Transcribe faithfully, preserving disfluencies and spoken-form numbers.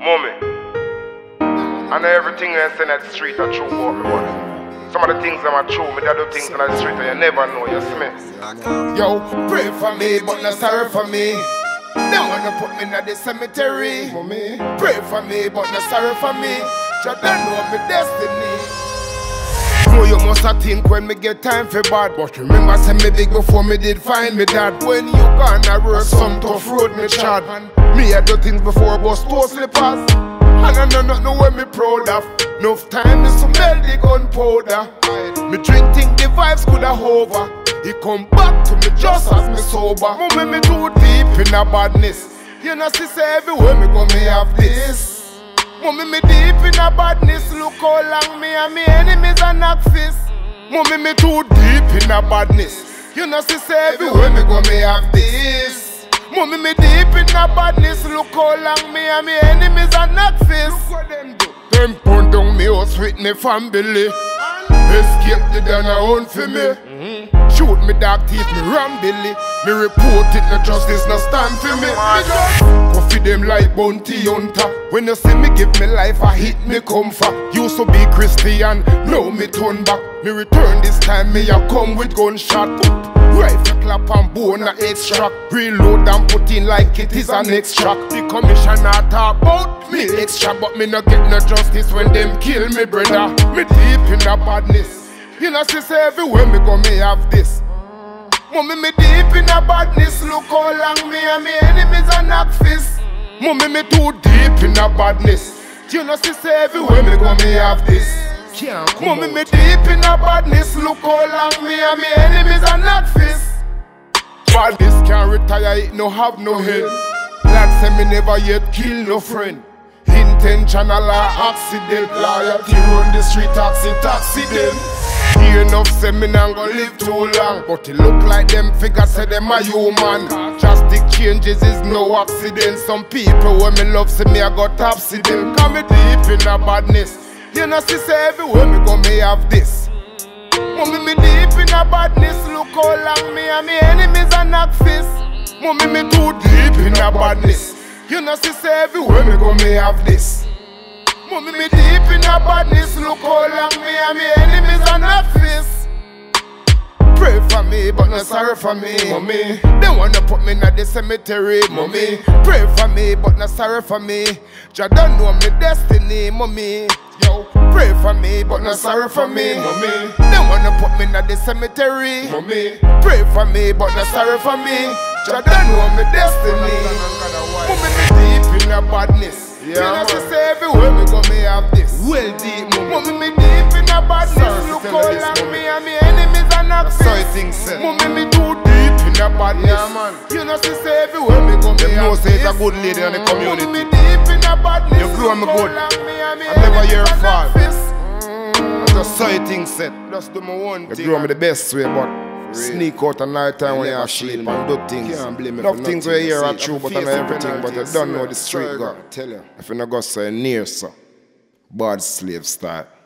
Mommy, I know everything I say in the street are true about me, but some of the things that are true, me do things in the street and you never know, you see me? Yo, pray for me, but not sorry for me. They wanna put me in the cemetery. Mommy, pray for me, but not sorry for me. Just don't know my destiny. Know you must have think when me get time for bad, but remember say me big before me did find me dad. When you gonna work some tough road me chad, me I do things before bust toe slippers. And I know nothing when me proud of. Enough time me smell the gunpowder. Me drink think the vibes coulda hover. He come back to me just as me sober. Mommy me too deep in a badness. You know see say everywhere me go me have this. Mommy me deep in a badness. Look how long me and me enemies are knock fist. Mommy me too deep in a badness. You know see say everywhere me go me have this. Mommy me deep in a badness. Look how long me and me enemies are knock fist. Look what them do. Them pound down me house with me family. Escape the dana own for me. Mm-hmm. Shoot me dog teeth, me ram billy. Me report it, no justice, no stand for me. Me just go for them like bounty hunter. When you see me give me life, I hit me comfort. Used to be Christian, now me turn back. Me return this time, me a come with gunshot. Rifle clap and bone a extract. Reload and put in like it is an extract. The commissioner talk about me extra, but me no get no justice when them kill me brother. Me deep in a badness. You know see say everywhere me go me have this. Mommy me deep in a badness. Look how long me and me enemies are knock fist. Mommy me too deep in a badness. You know see say everywhere me go me have this. Mommy me deep in a badness. Look how long me and me enemies are knock fist. Badness can't retire, it no have no head. Lad say me never yet kill no friend. Intentional or accident. Loyalty run the street, taxi, taxi them. Hear enough say me nah go live too long, but it look like them figures say them a human. Drastic changes is no accident. Some people when me love say me I got topsy them. Come me deep in a badness. You know see say everywhere me go me have this. Mommy me deep in a badness. Look how long me and me enemies are knock fist. Mommy me too deep in a badness. You know see say everywhere me go me have this. Mommy me deep in a badness. Look how long me and me enemies are knock fist. Pray for me but not sorry for me. Mommy, they wanna put me in the cemetery. Mommy, pray for me but not sorry for me. Jah don't know me destiny. Mommy, yo, pray for me but not sorry for me. Mommy, they wanna put me in the cemetery. Mommy, pray for me but not sorry for me. Jah don't know me destiny. Mommy me deep in a badness. Yeah, you know she say everywhere me go me have this. Well deep, mommy. Mommy me deep in a badness. Look how long me and me enemies are knock fist. So things say. Mommy me too deep in a badness. Yeah, man. You know she say everywhere me go me have this. You know say it's a good lady in the community. Mommy me deep in a badness. You grow me good. I never hear her fall. Mm. I just saw things said. Just do my one thing. You grow me the best way, but sneak out at night time when you're asleep and do things. Enough things we hear are true, but I know everything. But you don't know the street God. If you not go so near so, bad slave style.